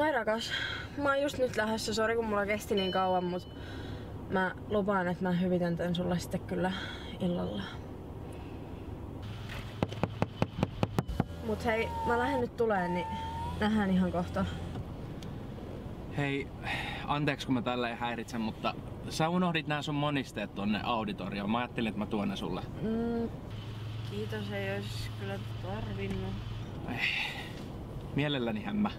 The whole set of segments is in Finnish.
Moi rakas. Mä oon just nyt lähdössä, sori kun mulla kesti niin kauan, mut mä lupaan, että mä hyvitän tän sulle sitten kyllä illalla. Mut hei, mä lähden nyt tuleen, niin nähdään ihan kohta. Hei, anteeksi kun mä tälleen häiritsen, mutta sä unohdit nää sun monisteet tonne auditorioon. Mä ajattelin, että mä tuon ne sulle. Kiitos, ei ois kyllä tarvinnut. Mielellänihän mä.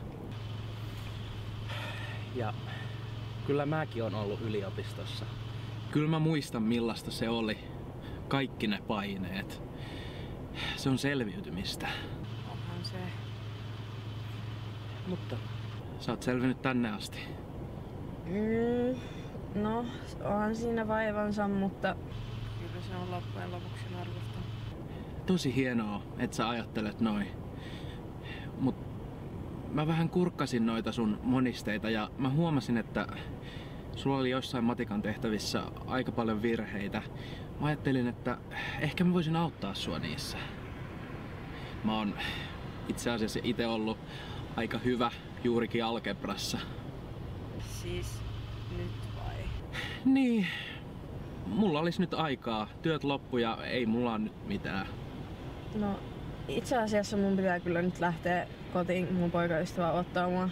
Ja kyllä mäkin on ollut yliopistossa. Kyllä mä muistan millaista se oli. Kaikki ne paineet. Se on selviytymistä. Onhan se. Mutta sä oot selvinnyt tänne asti. No, onhan siinä vaivansa, mutta kyllä se on loppujen lopuksi arvosta. Tosi hienoa, että sä ajattelet noin. Mut mä vähän kurkkasin noita sun monisteita ja mä huomasin, että sulla oli jossain matikan tehtävissä aika paljon virheitä. Mä ajattelin, että ehkä mä voisin auttaa sua niissä. Mä oon itse asiassa ite ollut aika hyvä juurikin algebrassa. Siis nyt vai? Niin. Mulla olisi nyt aikaa. Työt loppu ja ei mulla on nyt mitään. No, itse asiassa mun pitää kyllä nyt lähteä kotiin mun poikaystävä ottaa mua.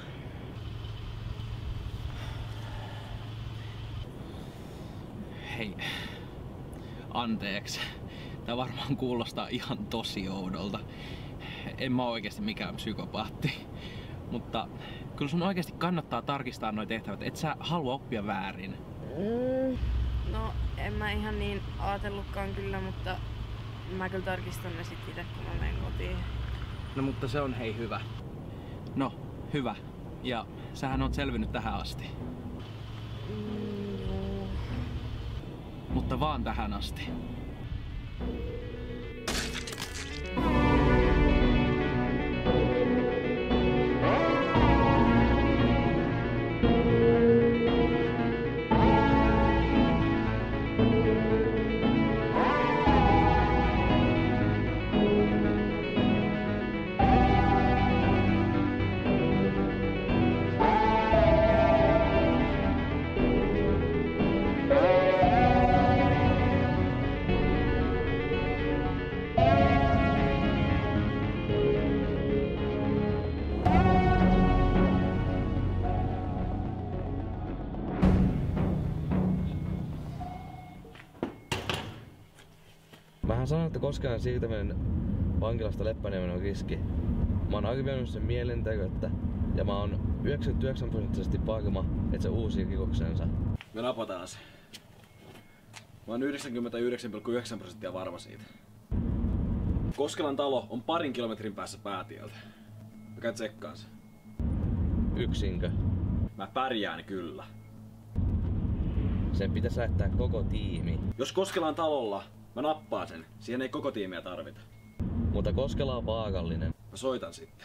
Hei. Anteeksi. Tää varmaan kuulostaa ihan tosi oudolta. En mä oo oikeesti mikään psykopaatti. Mutta kyllä sun oikeesti kannattaa tarkistaa noi tehtävät. Et sä halua oppia väärin. No, en mä ihan niin ajatellutkaan kyllä, mutta mä kyllä tarkistan ne sit ite, kun mä menen kotiin. No mutta se on hei hyvä. No, hyvä. Ja sähän oot selvinnyt tähän asti. Joo. Mutta vaan tähän asti. Mähän sanoin, että Koskelan siirtäminen vankilasta Leppäniemen on riski. Mä oon arvioinut sen mielenterveyttä ja mä oon 99% varma, että se uusii rikoksensa. Me napataan se. Mä oon 99,9% varma siitä. Koskelan talo on 2 kilometrin päässä päätieltä. Mä käyn tsekkaan sen. Yksinkö? Mä pärjään kyllä. Sen pitäisi lähettää koko tiimi. Jos Koskelan talolla, mä nappaan sen. Siihen ei koko tiimiä tarvita. Mutta Koskela on vaarallinen. Mä soitan sitten.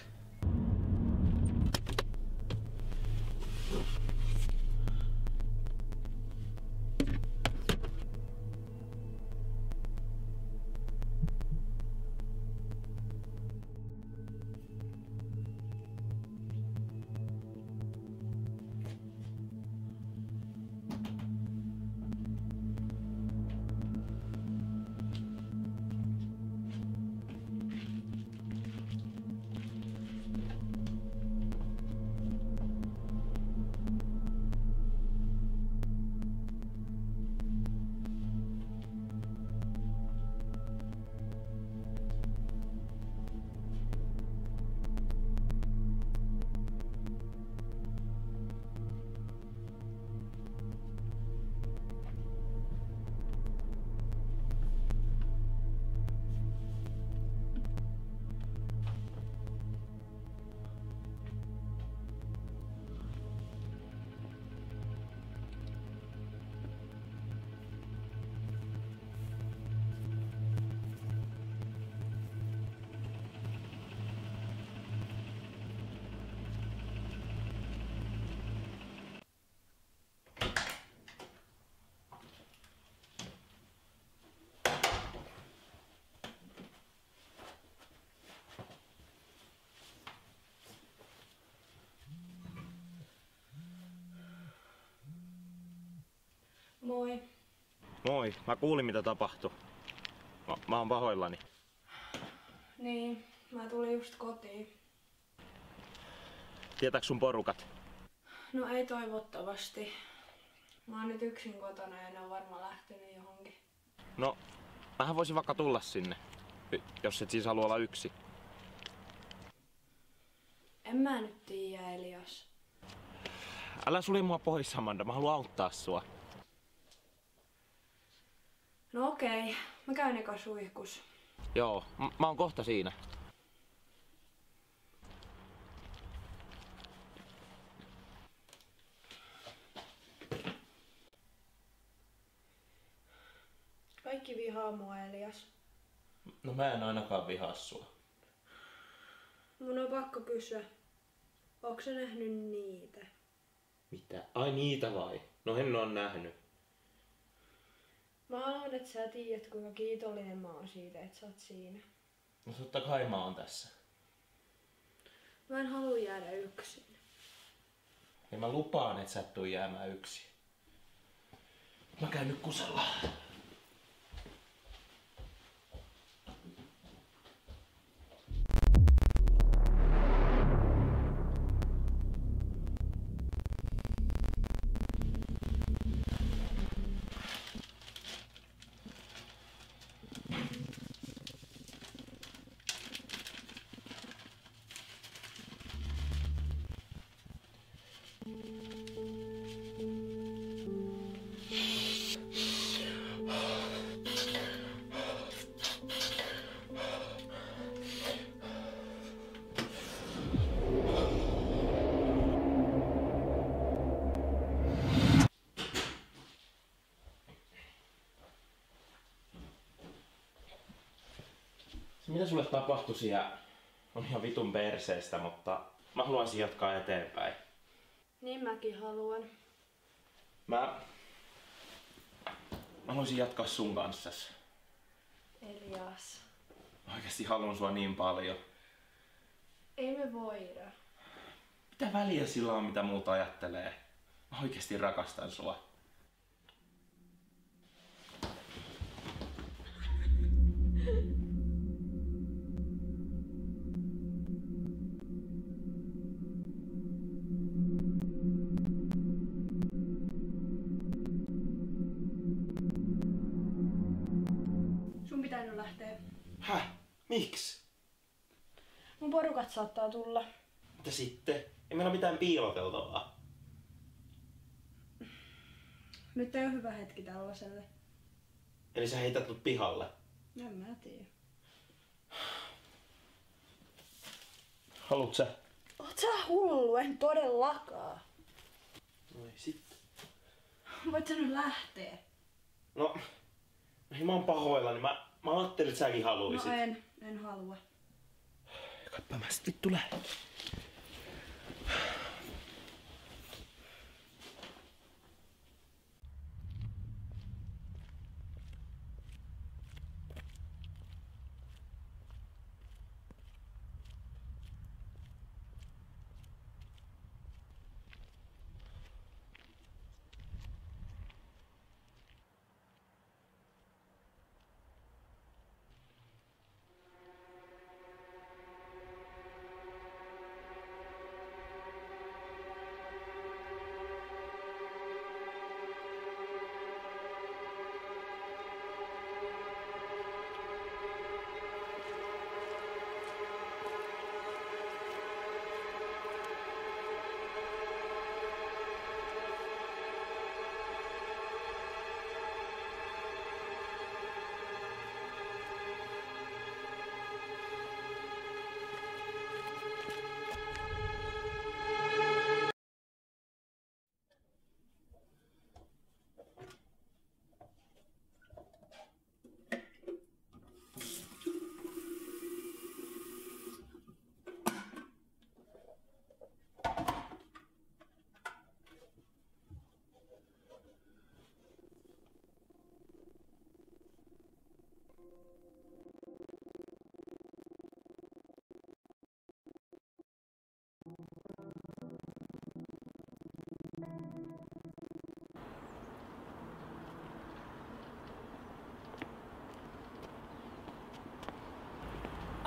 Moi. Moi, mä kuulin mitä tapahtui. Mä oon pahoillani. Niin, mä tulin just kotiin. Tietääks sun porukat? No ei toivottavasti. Mä oon nyt yksin kotona ja ne on varmaan lähtenyt johonkin. No, mähän voisin vaikka tulla sinne, jos et siis halua olla yksi. En mä nyt tiedä, Elias. Älä sulje mua pois, Amanda, mä haluan auttaa sua. No okei, mä käyn eka suihkus. Joo, mä oon kohta siinä. Kaikki vihaa mua, Elias. No mä en ainakaan vihaa sua. Mun on pakko kysyä. Onko sä nähnyt niitä? Mitä? Ai niitä vai? No en oo nähnyt. Mä haluan, että sä tiedät, kuinka kiitollinen mä oon siitä, että sä oot siinä. No totta kai mä oon tässä. Mä en halua jäädä yksin. Ja mä lupaan, että sä et tuu jäämään yksin. Mä käyn nyt kusella. Se mitä sulle tapahtui siellä on ihan vitun perseestä, mutta mä haluaisin jatkaa eteenpäin. Niin mäkin haluan. Mä haluaisin jatkaa sun kanssas. Elias. Mä oikeesti haluan sua niin paljon. Ei me voida. Mitä väliä sillä on, mitä muuta ajattelee? Mä oikeesti rakastan sua. Sun pitää nyt lähteä. Häh? Miksi? Mun porukat saattaa tulla. Mitä sitten? Ei meillä ole mitään piiloteltavaa. Nyt ei ole hyvä hetki tällaiselle. Eli sä heität mut pihalle. En mä tiedä. Haluut sä? Oot sä hullu? En todellakaan. No ei sitten. Voit sä nyt lähteä? No, mä oon pahoillani. Mä ajattelin, että säkin haluisit. No en halua. Kappa mä sit vittu lähden.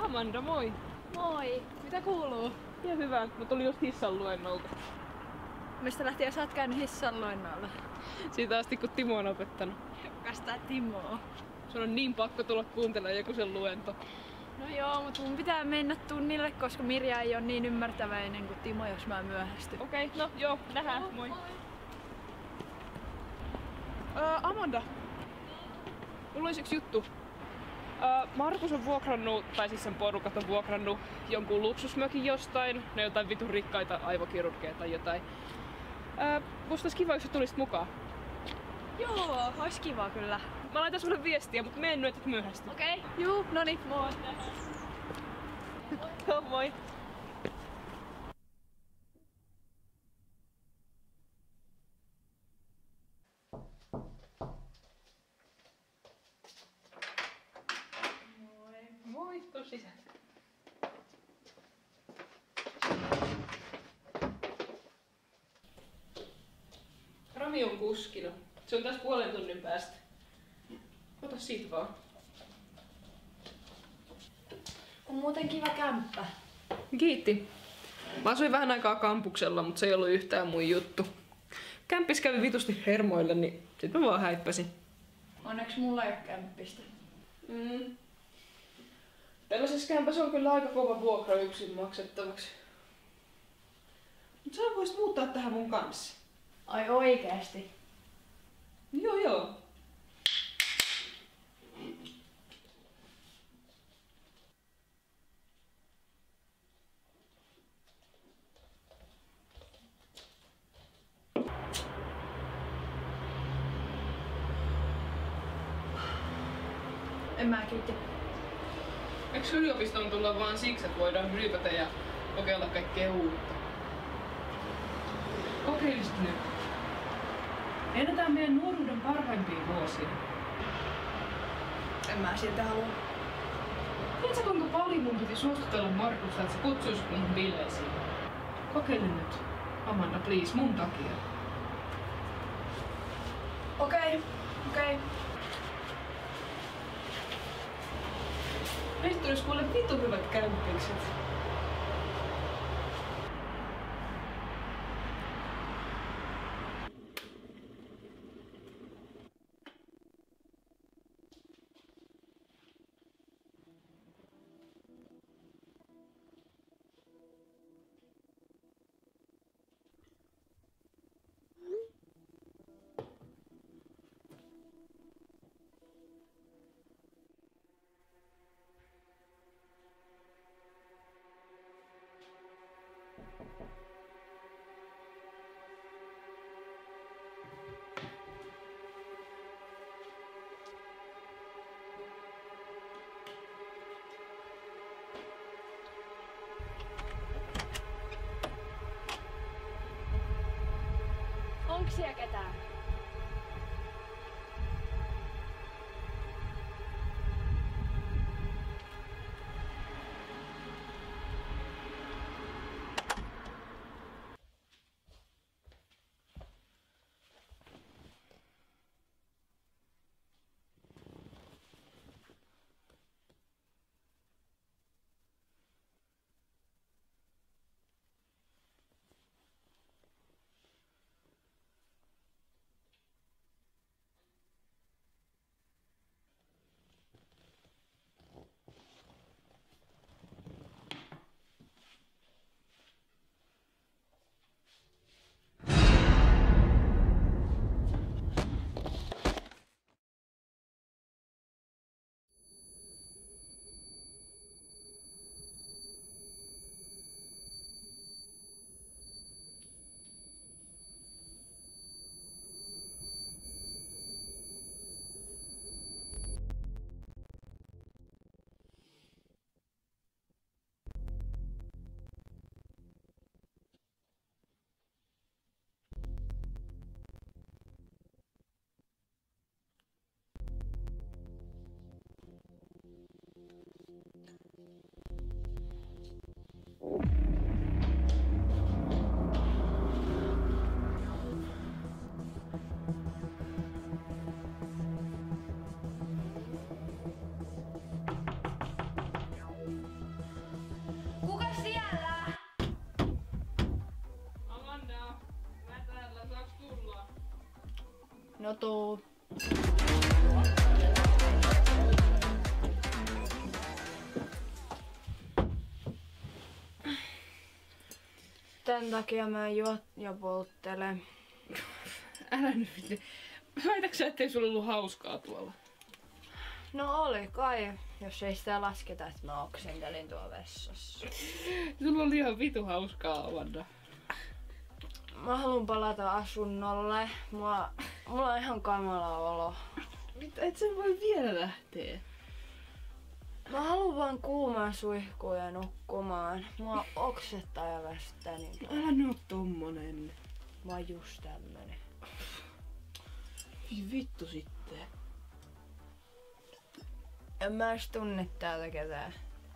Amanda, moi! Moi, mitä kuuluu? Ja hyvä, mä tulin just hissan luennolta. Mistä lähtien sä oot käynyt hissan luennoilla? Siitä asti kun Timo on opettanut. Kukas tää Timo on? Sun on niin pakko tulla kuuntelemaan joku sen luento. No joo, mut mun pitää mennä tunnille, koska Mirja ei oo niin ymmärtäväinen kuin Timo, jos mä myöhästyn. Okei, no joo, nähdään, moi! Amanda! Mulla olisi yksi juttu. Markus on vuokrannut, tai siis sen porukat on vuokrannut jonkun luksusmökin jostain, ne jotain vitun rikkaita aivokirurgeja tai jotain. Musta olisi kiva, jos sä tulisit mukaan. Joo, ois kiva kyllä. Mä laitan sulle viestiä, mutta mene nyt, et myöhästy. Okei, juu, noni, moi. Joo, moi! Moi, tuu sisään. Rami on kuskina. Se on taas puolen tunnin päästä. Ota siitä vaan. On muuten kiva kämppä. Kiitti. Mä asuin vähän aikaa kampuksella, mutta se ei ollut yhtään mun juttu. Kämppis kävi vitusti hermoille, niin sit mä vaan häippäsin. Onneksi mulla ei oo kämppistä. Tällaisessa kämpässä on kyllä aika kova vuokra yksin maksettavaksi. Mut sä voisit muuttaa tähän mun kanssa. Ai oikeesti? Joo. En mä kiitti. Eikö yliopistoon tulla vaan siksi, että voidaan ryypätä ja kokeilla kaikkea uutta? Kokeilisit nyt. Eletään meidän nuoruuden parhaimpia vuosia. En mä siltä halua. Tiedätkö kuinka paljon mun piti suostutella Markusta, että se kutsuisi mun bileisiin? Kokeile nyt. Amanda, please, mun takia. Okei. Meistä tulisi kuule vitu hyvät kämppikset. Onks siellä ketään? No tuu. Tän takia mä juot ja polttelen. Älä nyt vittu. Väitäksä, ettei sulla ollut hauskaa tuolla? No oli kai, jos ei sitä lasketa, että mä oksentelin tuolla vessassa. Sulla oli ihan vitu hauskaa, Amanda. Mä haluan palata asunnolle. Mulla on ihan kamala olo. Mitä, et sä voi vielä lähteä? Mä haluan vaan kuumaa suihkuun ja nukkumaan. Mua oksettaa ja väsyttää niin paljon. Älä nyt oo tommonen. Mä oon just tämmönen. Vittu sitten. En mä edes tunne täältä ketään.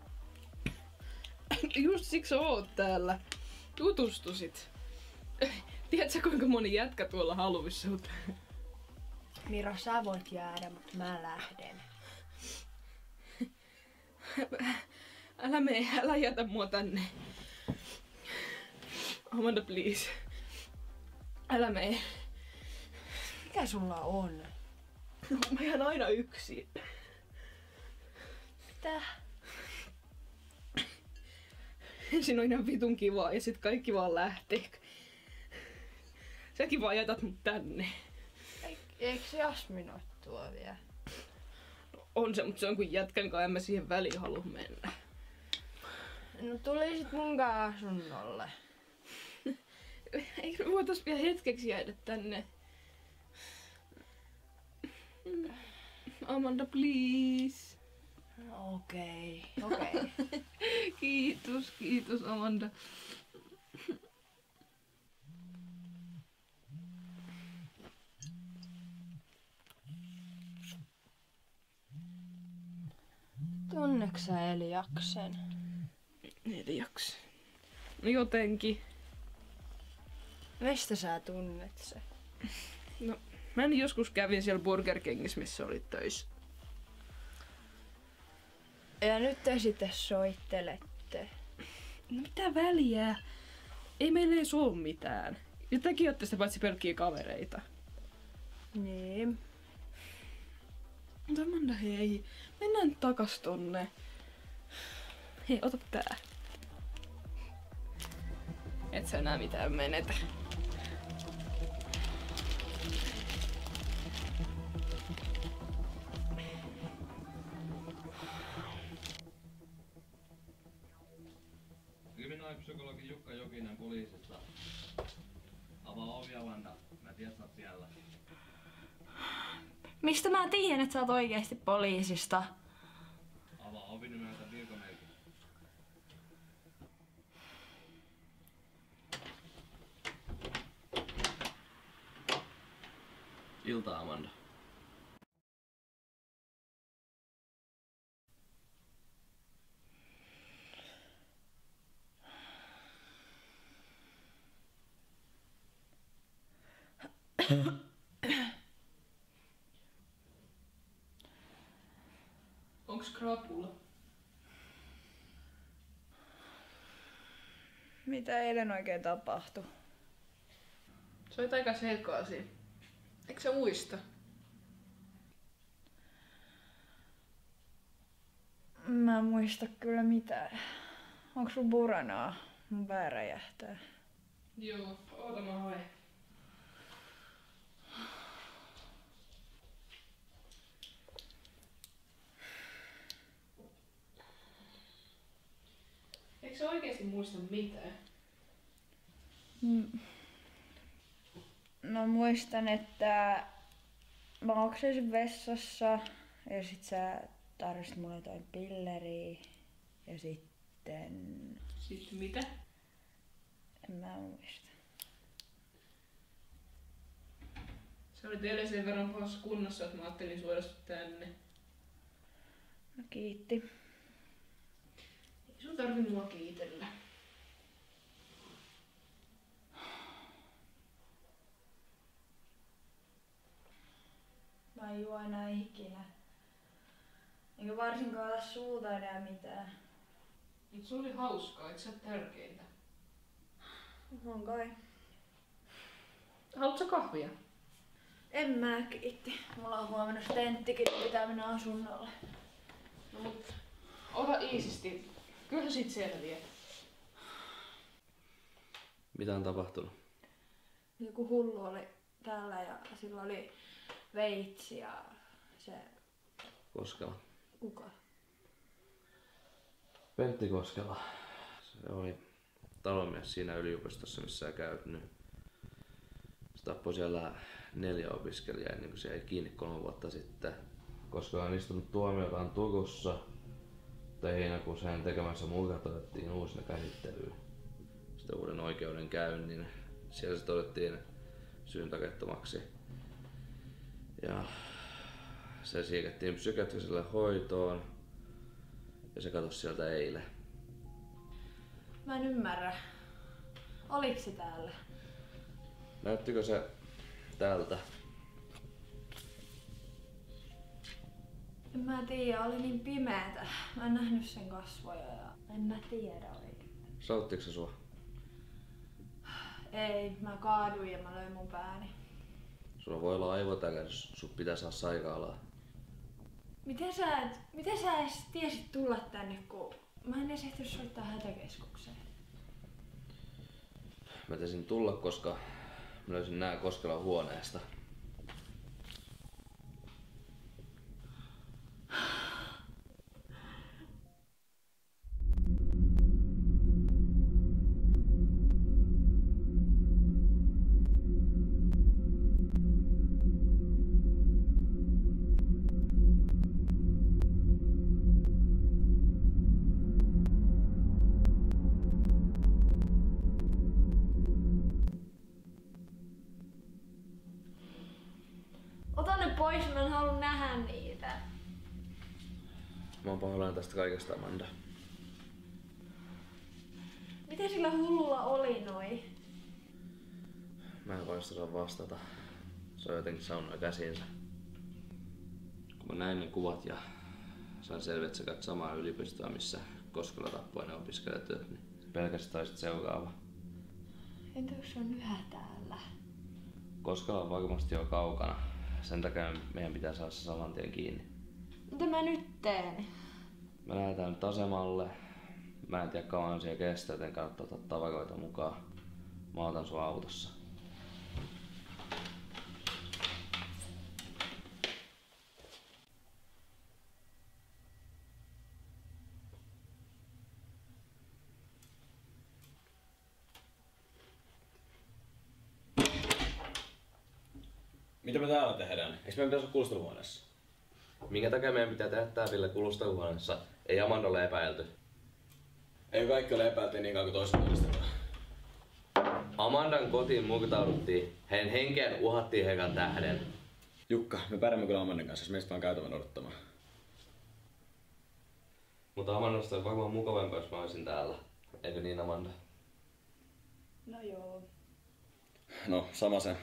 Just siksi oot täällä. Tutustusit. Tiedätkö kuinka moni jätkä tuolla haluis sut? Miro, sä voit jäädä, mutta mä lähden. Älä jätä mua tänne. Amanda, please. Älä mene. Mikä sulla on? Mä jään aina yksin. Mitä? Ensin on ihan vitun kivaa ja sit kaikki vaan lähtee. Säkin vaan jätät mut tänne. Eikö Jasmin oo tuo vielä? On se, mutta se on kuin jätkän kanssa, en mä siihen väliin halua mennä. No tulisit munkaan asunnolle. Eikö me voitais vielä hetkeksi jäädä tänne? Amanda, please. Okei. Kiitos Amanda. Tunneeko sä Eliaksen? Eliaksen. No jotenkin. Mistä sä tunnet se? No, mä joskus kävin siellä Burger Kingissä, missä olit töissä. Ja nyt te sitten soittelette. No mitä väliä? Ei meillä edes oo mitään. Ja tekin ootte sitä paitsi pelkkiä kavereita. Niin. Mutta Amanda, hei. Mennään nyt takas tonne. Hei, ota tää. Et sä enää mitään menetä. Kriminaalipsykologi Jukka Jokinen poliisista. Avaa ovi, Amanda. Mä tiedän, sä oot siellä. Mistä mä tiedän, että sä oot oikeesti poliisista? Avaa ovi nimeltä virkamerkki. Iltaa, Amanda. Onks krapula? Mitä eilen oikein tapahtui? Se oli aika sekaisin. Eikö sä muista? Mä en muista kyllä mitään. Onks sun buranaa? Mun pää räjähtää. Joo, oota mä haen. Eikö sä oikeesti muista mitään? No muistan, että mä oksensin vessassa ja sit sä tarvitsit mulle jotain pilleriä ja sitten... Sitten mitä? En mä muista. Se oli teille sen verran pahassa kunnossa, että mä ajattelin suoda sut tänne. No kiitti. Ei sun tarvi mua kiitellä. Mä en juo enää ikinä. Eikä varsinkaan ota suuta enää mitään. Mut se oli hauskaa, eikö sä tärkeintä? On kai. Haluatko sä kahvia? En mä kiitti. Mulla on huomenna tenttikin, niin pitää mennä asunnolle. No mut, ota iisisti. Kyllä sit selviää. Mitä on tapahtunut? Joku hullu oli täällä ja sillä oli veitsi ja se... Koskela. Kuka? Pentti Koskela. Se oli talonmies siinä yliopistossa, missä sä käyt nyt. Se tappoi siellä 4 opiskelijaa ennen kuin se jäi kiinni 3 vuotta sitten. Koskela on istunut tuomiotaan Tukussa. Mutta heinäkuussa hänen tekemänsä murhat otettiin uusina käsittelyyn. Sitten uuden oikeudenkäynnin. Siellä se todettiin syyntakeettomaksi. Ja se siirrettiin psykiatriselle hoitoon. Ja se katosi sieltä eilen. Mä en ymmärrä. Oliks se täällä? Näyttikö se täältä? En mä tiedä, oli niin pimeätä. Mä en nähnyt sen kasvoja ja en mä tiedä oikein. Sauttiko se sua? Ei, mä kaaduin ja mä löin mun pääni. Sulla voi olla aivotäkähdys, sun pitää saada sairaalaa. Miten sä edes tiesit tulla tänne, kun mä en edes ehtinyt soittaa hätäkeskukseen? Mä tiesin tulla, koska mä löysin nää Koskelan huoneesta. Ota ne pois, mä en halua nähdä niitä. Mä oon pahoillani tästä kaikesta, Amanda. Mitä sillä hullulla oli noi? Mä en voi sitä vastata. Se on jotenkin saunoi käsiinsä. Kun mä näin ne kuvat ja sain selville, että sä käyt samaa yliopistoa, missä Koskela tappoi ne opiskelijatyöt, niin pelkästään olisit seuraava. Entä jos se on yhä täällä? Koskela on varmasti jo kaukana. Sen takia meidän pitää saada se saman tien kiinni. Mitä mä nyt teen? Me lähdetään nyt asemalle. Mä en tiedä kauan siellä kestää, joten kannattaa ottaa tavaroita mukaan. Mä otan sua autossa. Mitä me täällä tehdään? Eikö meidän pitäisi olla kuulusteluhuoneessa? Minkä takia meidän pitää tehdä tää Ville kuulusteluhuoneessa? Ei Amandalle epäilty. Ei kaikki ole epäilty niin kauan kuin toiset todistetaan. Amandan kotiin murtauduttiin. Heidän henkeen uhattiin herran tähden. Jukka, me pärjäämme kyllä Amandan kanssa, jos meistä vaan käytävän odottamaan. Mutta Amandasta on varmaan mukavampaa, jos mä olisin täällä. Eikö niin, Amanda? No joo. No, sama se.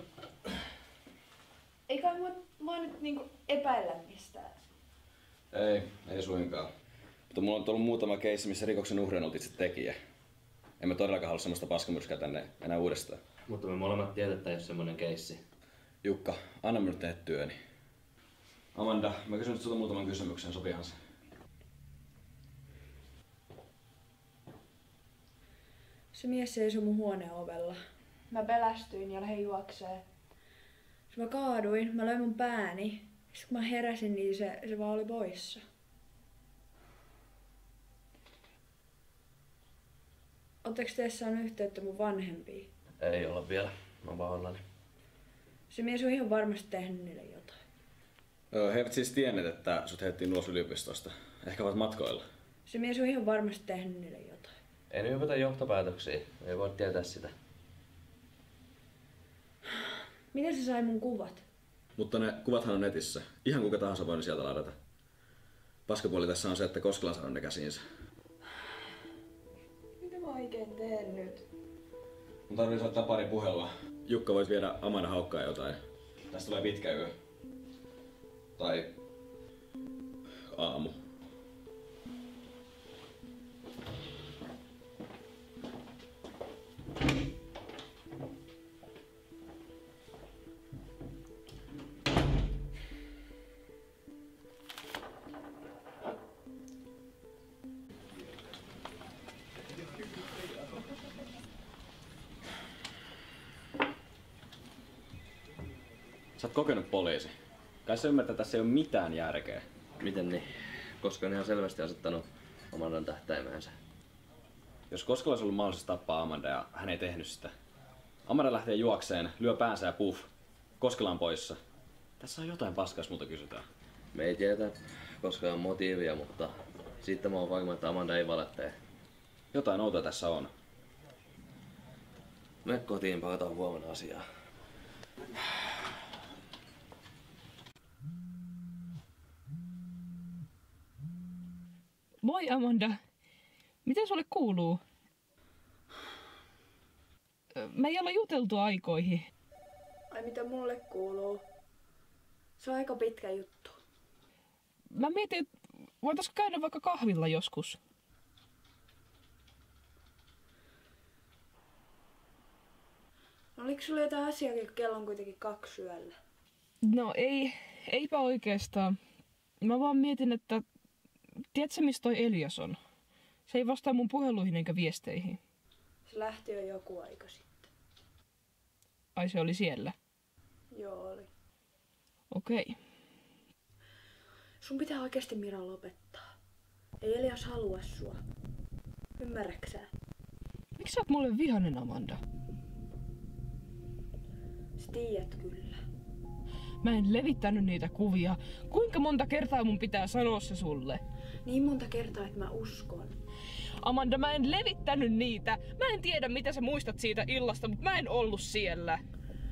Eikä voi nyt niinku epäillä mistään. Ei suinkaan. Mutta mulla on tullut muutama keissi, missä rikoksen uhri on ollut itse tekijä. Emme todellakaan halua semmoista paskamyrskää tänne enää uudestaan. Mutta me molemmat tiedetään, jos semmonen keissi. Jukka, anna minut tehdä työni. Amanda, mä kysyn nyt sulta muutaman kysymyksen, sopihan se? Se mies seisoi mun huoneen ovella. Mä pelästyin ja lähdin juokseen. Sitten mä kaaduin, mä löin mun pääni. Sitten kun mä heräsin, niin se vaan oli poissa. Ootteko te saanut yhteyttä mun vanhempiin? Ei olla vielä. Mä oon pahoillani. Se mies on ihan varmasti tehnyt niille jotain. He eivät siis tienneet, että sut heitettiin ulos yliopistosta. Ehkä ovat matkoilla. Se mies on ihan varmasti tehnyt niille jotain. Ei nyt hypätä johtopäätöksiä. Ei voi tietää sitä. Miten se sai mun kuvat? Mutta ne kuvathan on netissä. Ihan kuka tahansa voi ne sieltä ladata. Paskapuoli tässä on se, että Koskela saanut ne käsiinsä. Mitä mä oikein teen nyt? Mun tarvii soittaa pari puhelua. Jukka, voit viedä Amanda haukkaa jotain. Tästä tulee pitkä yö. Tai aamu. Sä oot kokenut poliisi. Kai sä ymmärtää, että tässä ei ole mitään järkeä. Miten niin? Koska on ihan selvästi asettanut Amandan tähtäimensä. Jos Koskela olisi ollut mahdollisuus tappaa Amanda ja hän ei tehnyt sitä. Amanda lähtee juokseen, lyö päänsä ja puff. Koskela on poissa. Tässä on jotain paskaa, jos multa kysytään. Me ei tiedä koskaan motiivia, mutta siitä mä oon varma, että Amanda ei valehtele. Jotain outoa tässä on. Mene kotiin, palataan huomenna asiaa. Moi Amanda. Miten sulle kuuluu? Me ei olla juteltu aikoihin. Ai mitä mulle kuuluu? Se on aika pitkä juttu. Mä mietin, että voitaisko käydä vaikka kahvilla joskus? Oliko sulla jotain asiaa, kun kello on kuitenkin 2 yöllä? No eipä oikeastaan. Mä vaan mietin, että tiedätkö missä toi Elias on? Se ei vastaa mun puheluihin eikä viesteihin. Se lähti jo joku aika sitten. Ai se oli siellä? Joo oli. Okei. Sun pitää oikeesti Mira lopettaa. Ei Elias halua sua. Ymmärräksä? Miksi sä oot mulle vihanen, Amanda? Sä tiedät kyllä. Mä en levittänyt niitä kuvia. Kuinka monta kertaa mun pitää sanoa se sulle? Niin monta kertaa, että mä uskon. Amanda, mä en levittänyt niitä. Mä en tiedä, mitä sä muistat siitä illasta, mutta mä en ollut siellä.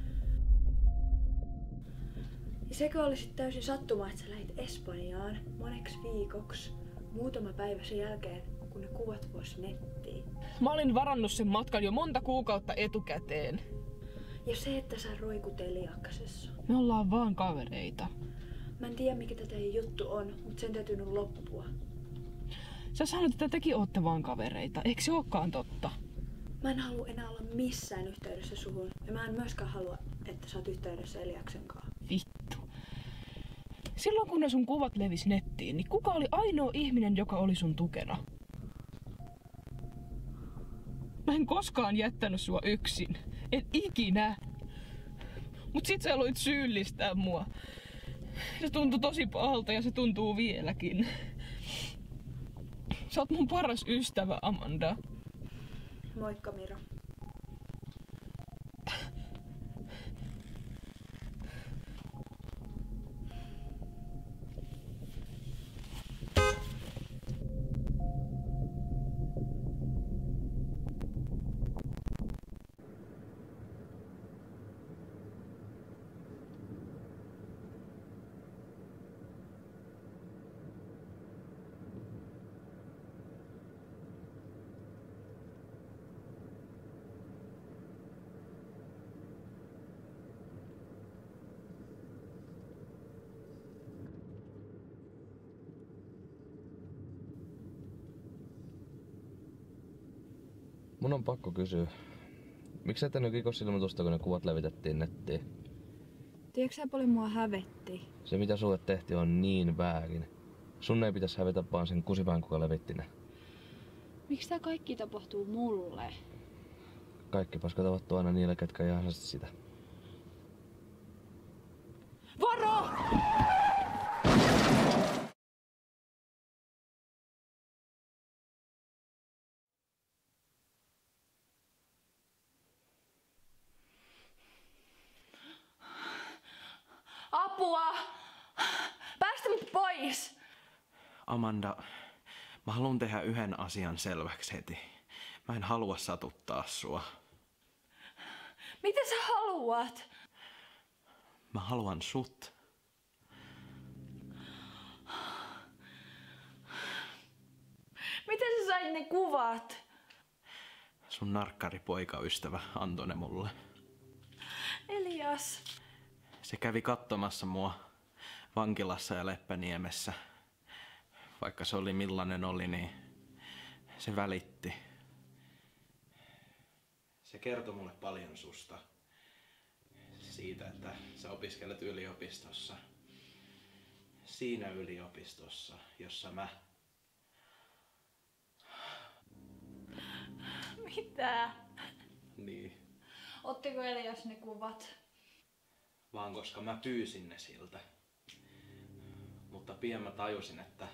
Ja sekö olisi täysin sattumaa, että sä lähit Espanjaan moneksi viikoksi muutama päivä sen jälkeen, kun ne kuvat vuosi nettiin. Mä olin varannut sen matkan jo monta kuukautta etukäteen. Ja se, että sä roikut Eliaksessa. Me ollaan vaan kavereita. Mä en tiedä, mikä tätä juttu on, mutta sen täytyy nyt loppua. Sä sanoit, että tekin ootte vaan kavereita. Eikö se olekaan totta? Mä en halua enää olla missään yhteydessä suhun. Ja mä en myöskään halua, että sä oot yhteydessä Eliaksen kanssa. Vittu. Silloin kun ne sun kuvat levis nettiin, niin kuka oli ainoa ihminen, joka oli sun tukena? Mä en koskaan jättänyt sua yksin. En ikinä. Mut sit sä aloit syyllistää mua. Se tuntui tosi pahalta ja se tuntuu vieläkin. Sä oot mun paras ystävä, Amanda. Moikka, Mira. Mun on pakko kysyä. Miksi et tehnyt rikosilmoitusta, kun ne kuvat levitettiin nettiin? Tiedätkö sä paljon mua hävetti? Se mitä sulle tehtiin on niin väärin. Sun ei pitäisi hävetä vaan sen kusipään, kuka levitti ne. Miksi tää kaikki tapahtuu mulle? Kaikki paska tapahtuu aina niille, ketkä ei ansaitse sitä. Varo! Apua! Päästä mut pois! Amanda, mä haluan tehdä yhden asian selväksi heti. Mä en halua satuttaa sua. Mitä sä haluat? Mä haluan sut. Miten sä sait ne kuvat? Sun narkkari poikaystävä antoi ne mulle. Elias. Se kävi katsomassa mua vankilassa ja Leppäniemessä. Vaikka se oli millainen oli, niin se välitti. Se kertoi mulle paljon susta. Siitä, että sä opiskelet yliopistossa. Siinä yliopistossa, jossa mä... Mitä? Niin. Ottiko Elias ne kuvat? vaan koska mä pyysin ne siltä. Mutta pian mä tajusin, että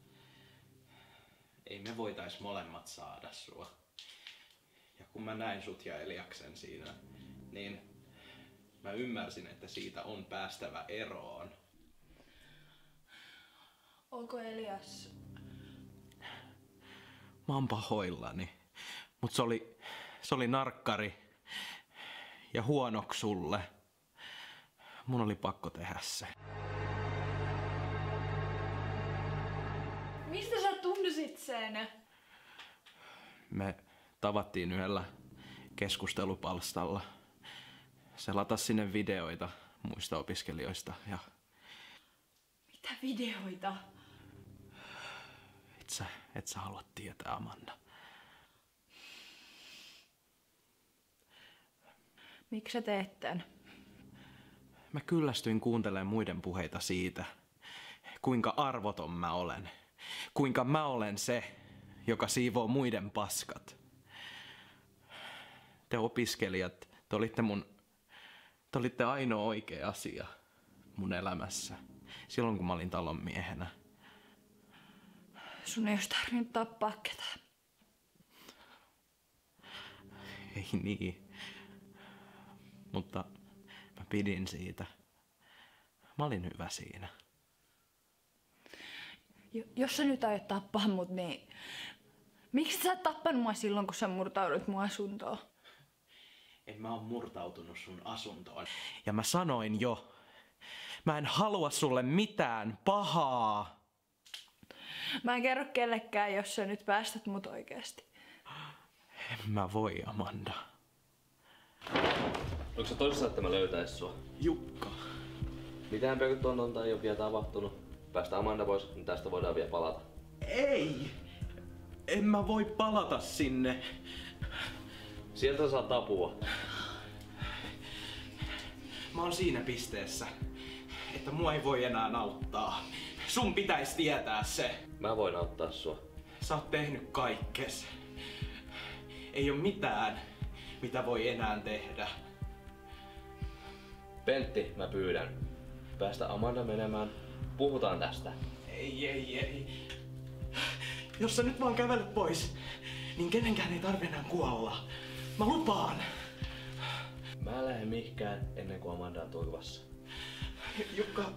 ei me voitais molemmat saada sua. Ja kun mä näin sut ja Eliaksen siinä, niin mä ymmärsin, että siitä on päästävä eroon. Onko Elias? Mä oon pahoillani, mut se oli narkkari ja huonoks sulle. Mun oli pakko tehdä se. Mistä sä tunsit sen? Me tavattiin yhdellä keskustelupalstalla. Se latasi sinne videoita muista opiskelijoista ja... Mitä videoita? Et sä halua tietää, Amanda. Miksi sä teet tän? Mä kyllästyin kuuntelemaan muiden puheita siitä, kuinka arvoton mä olen. Kuinka mä olen se, joka siivoo muiden paskat. Te opiskelijat, te olitte ainoa oikea asia mun elämässä. Silloin kun mä olin talon miehenä. Sun ei olisi tarvinnut tappaa ketään. Ei niin. Mutta mä pidin siitä. Mä olin hyvä siinä. Jos sä nyt aiot tappaa mut, niin miksi sä et tappanut mua silloin, kun sä murtaudut mun asuntoon? En mä oo murtautunut sun asuntoon. Ja mä sanoin jo, mä en halua sulle mitään pahaa. Mä en kerro kellekään, jos sä nyt päästät mut oikeesti. En mä voi, Amanda. Onko se tosissaan, että mä löytäis sua? Jukka. Mitään pelkotonta ei ole vielä tapahtunut. Päästä Amanda pois, niin tästä voidaan vielä palata. Ei! En mä voi palata sinne. Sieltä saa apua. Mä oon siinä pisteessä, että mua ei voi enää auttaa. Sun pitäis tietää se. Mä voin auttaa sua. Sä oot tehnyt kaikkes. Ei oo mitään, mitä voi enää tehdä. Pentti, mä pyydän. Päästä Amanda menemään. Puhutaan tästä. Ei. Jos sä nyt vaan kävelet pois, niin kenenkään ei tarvi enää kuolla. Mä lupaan. Mä en lähde mihinkään ennen kuin Amanda on turvassa. Jukka.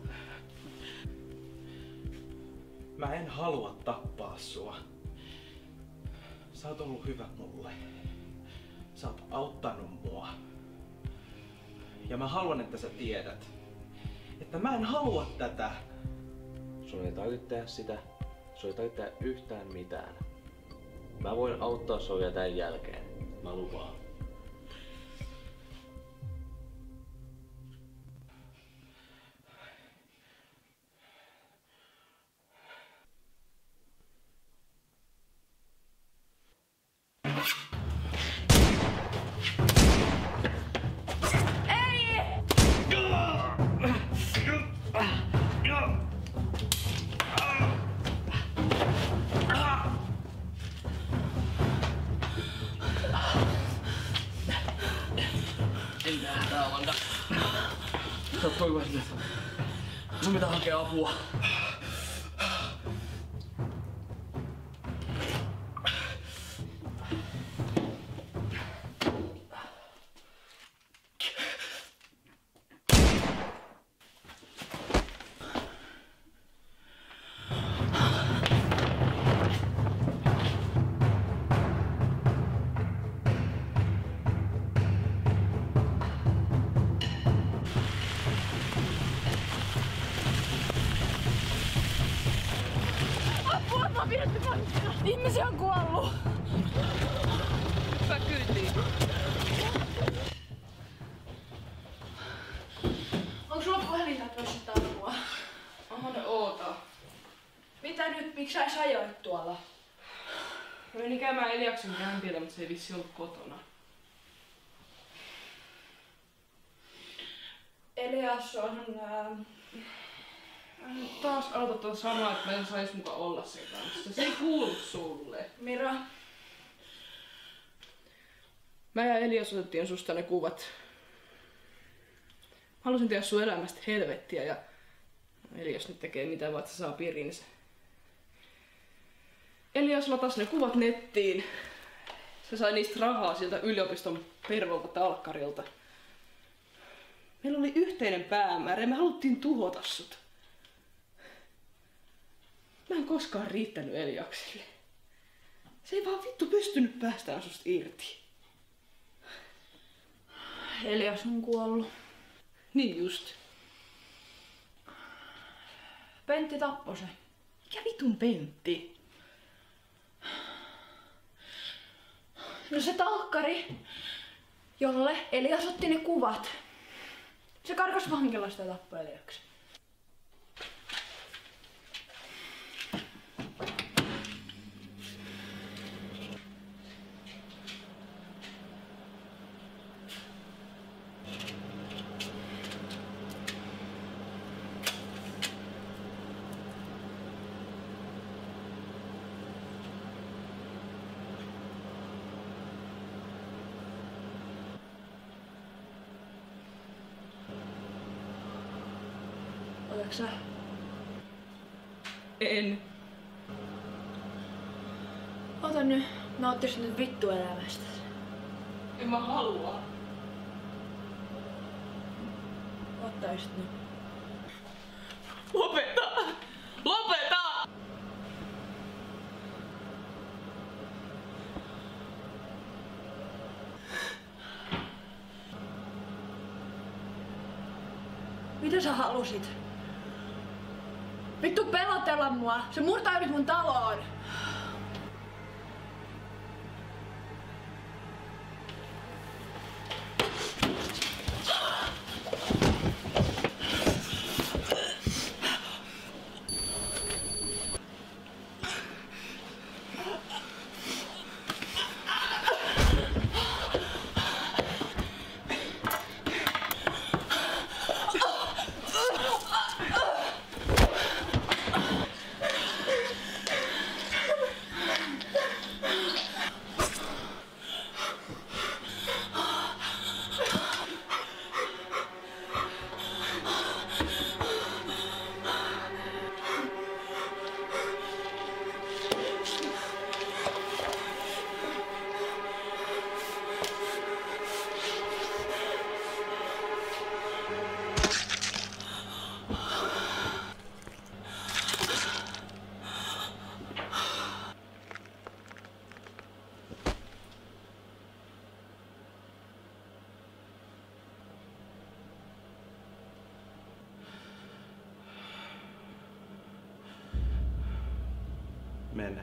Mä en halua tappaa sua. Sä oot ollut hyvä mulle. Sä oot auttanut mua. Ja mä haluan, että sä tiedät, että mä en halua tätä. Sun ei tarvitse tehdä sitä. Sun ei tarvitse tehdä yhtään mitään. Mä voin auttaa sua vielä tän jälkeen. Mä lupaan. Ei nähdä, Amanda. Sä oot toivottavasti. Sun pitää hakea apua. Ihmisiä on kuollut! Hyvä kyytiin. Onko sulla puhelin, että voisit apua? Aha, ne oota. Mitä nyt? Miksi sä ajoit tuolla? Mä menin käymään Eliaksen kämpillä, mutta se ei vissi ollut kotona. Elias on... Taas aloitat sanoa, että mä en sais muka olla sen kanssa. Se ei kuulu sulle. Mira. Mä ja Elias otettiin susta ne kuvat. halusin tehdä sun elämästä helvettiä ja Elias nyt tekee mitä vaan, että se saa pirinsä. Elias latasi ne kuvat nettiin. Se sai niistä rahaa siltä yliopiston pervolta talkkarilta. Meillä oli yhteinen päämäärä ja me haluttiin tuhota sut. Mä en koskaan riittänyt Eliakselle. Se ei vaan vittu pystynyt päästään susta irti. Elias on kuollut. Niin just. Pentti tappoi se. Mikä vitun Pentti? No se talkkari, jolle Elias otti ne kuvat. Se karkas vankilasta ja tappoi Eliaksen. Otatko sä? En. Ota nyt. Mä ottaisin nyt vittu elämästä. En mä halua. Ottaisit nyt. Lopeta! Lopeta! Mitä sä halusit? Vittu pelotella mua! Se murtaudut mun taloon! Mene.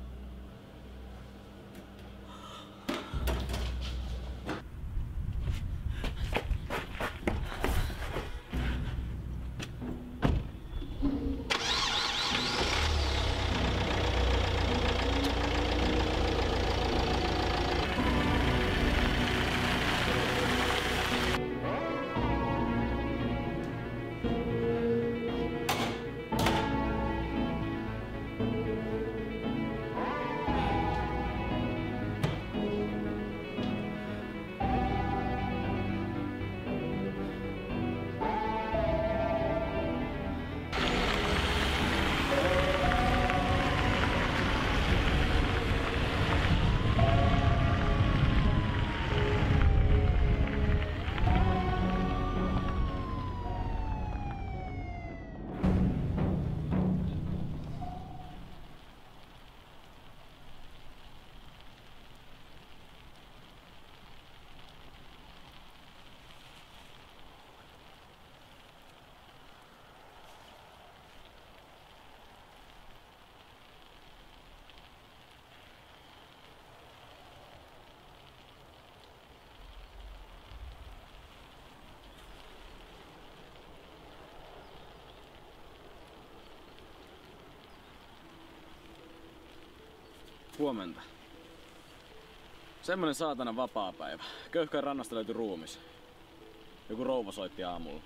Huomenta. Semmonen saatana vapaapäivä. Köyhkän rannasta löytyi ruumis. Joku rouva soitti aamulla.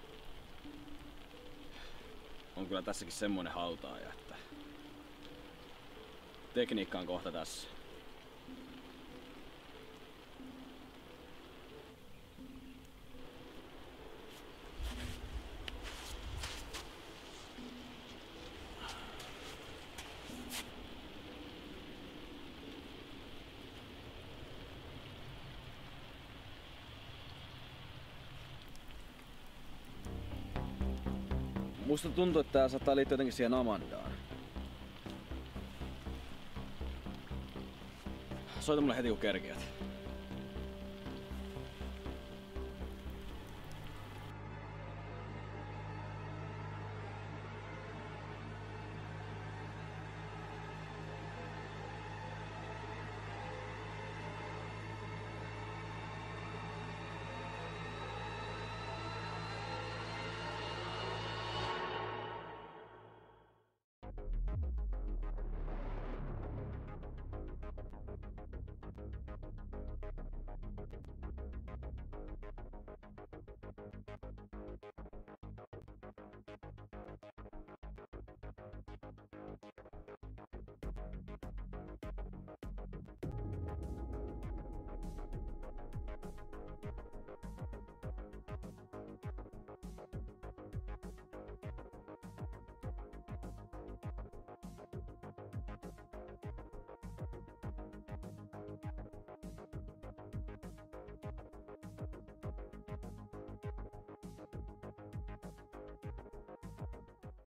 On kyllä tässäkin semmonen hautaaja, että tekniikka on kohta tässä. Musta tuntuu, että tää saattaa liittyä jotenkin siihen Amandaan. Soita mulle heti kun kerkiät.